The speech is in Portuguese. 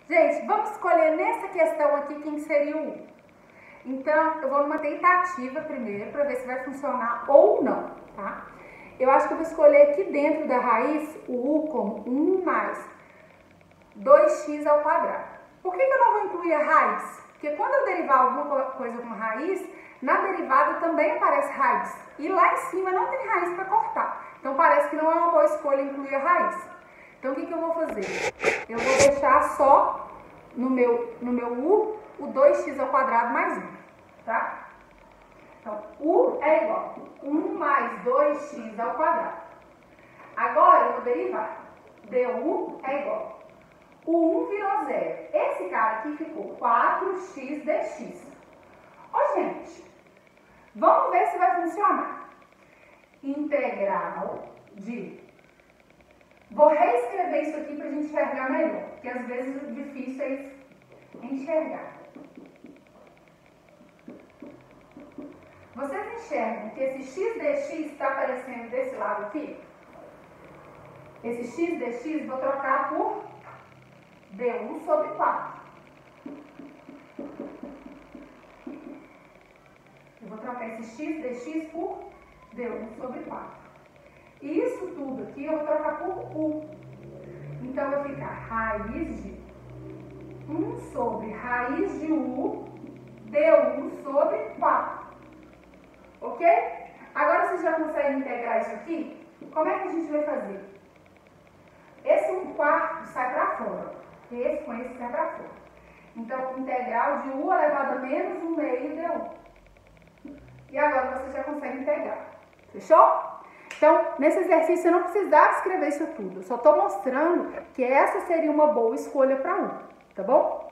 Gente, vamos escolher nessa questão aqui quem seria o U. Então, eu vou numa tentativa primeiro para ver se vai funcionar ou não, tá? Eu acho que eu vou escolher aqui dentro da raiz o U como 1 mais 2x ao quadrado. Por que eu não vou incluir a raiz? Porque quando eu derivar alguma coisa com raiz, na derivada também aparece raiz. E lá em cima não tem raiz para cortar. Então parece que não é uma boa escolha incluir a raiz. Então o que eu vou fazer? Eu vou deixar só no meu U o 2x ao quadrado mais 1, tá? Então U é igual a 1 mais 2x ao quadrado. Agora eu vou derivar. Du é igual. O 1 virou 0. Esse cara aqui ficou 4x dx. Ó, gente, vamos ver se vai funcionar. Integral de... Vou reescrever isso aqui para a gente enxergar melhor, porque às vezes o difícil é enxergar. Vocês enxergam que esse x dx está aparecendo desse lado aqui? Esse x dx vou trocar por du sobre 4. Eu vou trocar esse x dx por du sobre 4. E isso tudo aqui eu vou trocar por u. Então vai ficar raiz de 1 sobre raiz de u du sobre 4. Ok? Agora vocês já conseguem integrar isso aqui? Como é que a gente vai fazer? Esse 1/4 sai para fora. Esse com esse sai para fora. Então, integral de u elevado a menos 1 meio du. E agora você já consegue integrar. Fechou? Então, nesse exercício eu não precisava escrever isso tudo. Eu só estou mostrando que essa seria uma boa escolha para U, tá bom?